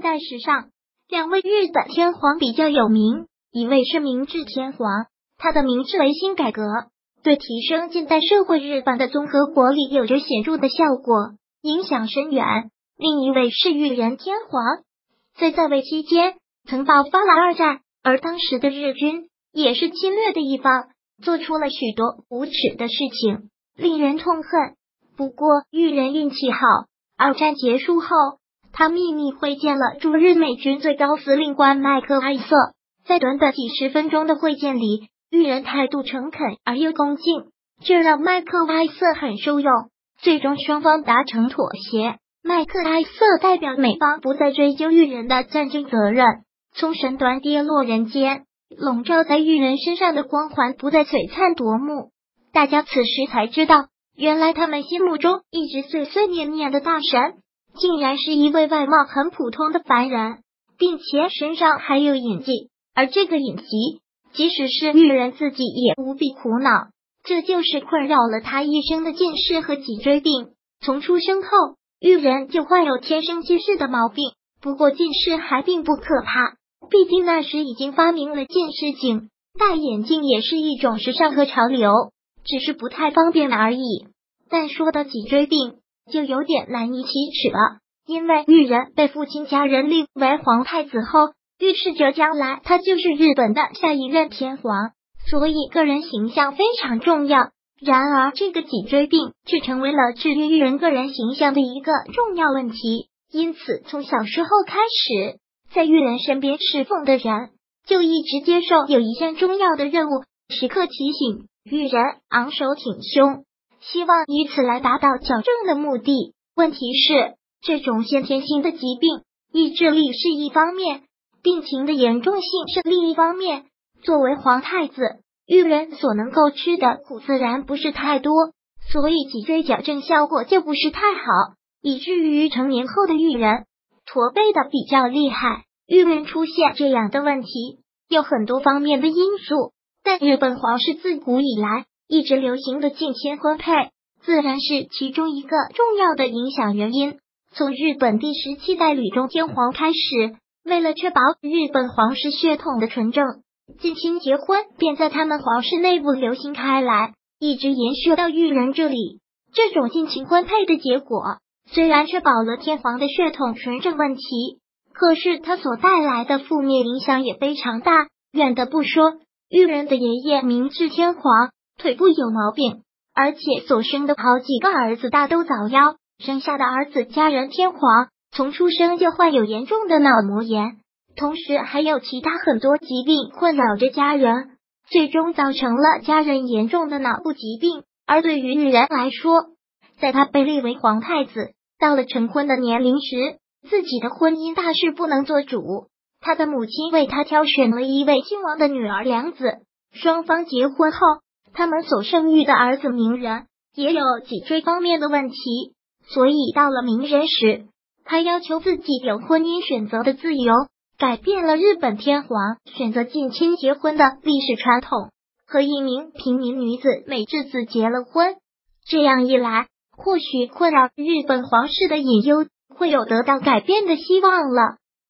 代史上，两位日本天皇比较有名，一位是明治天皇，他的明治维新改革对提升近代社会日本的综合国力有着显著的效果，影响深远。另一位是裕仁天皇，在位期间曾爆发了二战，而当时的日军也是侵略的一方，做出了许多无耻的事情，令人痛恨。不过裕仁运气好，二战结束后，他秘密会见了驻日美军最高司令官麦克艾瑟。在短短几十分钟的会见里，裕仁态度诚恳而又恭敬，这让麦克艾瑟很受用。最终双方达成妥协，麦克艾瑟代表美方不再追究裕仁的战争责任，从神端跌落人间，笼罩在裕仁身上的光环不再璀璨夺目。大家此时才知道，原来他们心目中一直碎碎念念的大神，竟然是一位外貌很普通的凡人，并且身上还有隐疾，而这个隐疾即使是裕仁自己也无比苦恼，这就是困扰了他一生的近视和脊椎病。从出生后，裕仁就患有天生近视的毛病，不过近视还并不可怕，毕竟那时已经发明了近视镜，戴眼镜也是一种时尚和潮流，只是不太方便而已。但说到脊椎病，就有点难以启齿了，因为裕仁被父亲家人立为皇太子后，预示着将来他就是日本的下一任天皇，所以个人形象非常重要。然而这个脊椎病却成为了制约裕仁个人形象的一个重要问题，因此从小时候开始，在裕仁身边侍奉的人就一直接受有一项重要的任务，时刻提醒裕仁昂首挺胸，希望以此来达到矫正的目的。问题是，这种先天性的疾病，意志力是一方面，病情的严重性是另一方面。作为皇太子，裕仁所能够吃的苦自然不是太多，所以脊椎矫正效果就不是太好，以至于成年后的裕仁驼背的比较厉害。裕仁出现这样的问题有很多方面的因素，但日本皇室自古以来一直流行的近亲婚配，自然是其中一个重要的影响原因。从日本第17代吕中天皇开始，为了确保日本皇室血统的纯正，近亲结婚便在他们皇室内部流行开来，一直延续到裕仁这里。这种近亲婚配的结果，虽然确保了天皇的血统纯正问题，可是它所带来的负面影响也非常大。远的不说，裕仁的爷爷明治天皇腿部有毛病，而且所生的好几个儿子大都早夭，生下的儿子嘉仁天皇从出生就患有严重的脑膜炎，同时还有其他很多疾病困扰着家人，最终造成了家人严重的脑部疾病。而对于裕仁来说，在他被立为皇太子，到了成婚的年龄时，自己的婚姻大事不能做主，他的母亲为他挑选了一位亲王的女儿良子，双方结婚后，他们所生育的儿子鸣仁也有脊椎方面的问题，所以到了鸣仁时，他要求自己有婚姻选择的自由，改变了日本天皇选择近亲结婚的历史传统，和一名平民女子美智子结了婚。这样一来，或许困扰日本皇室的隐忧会有得到改变的希望了。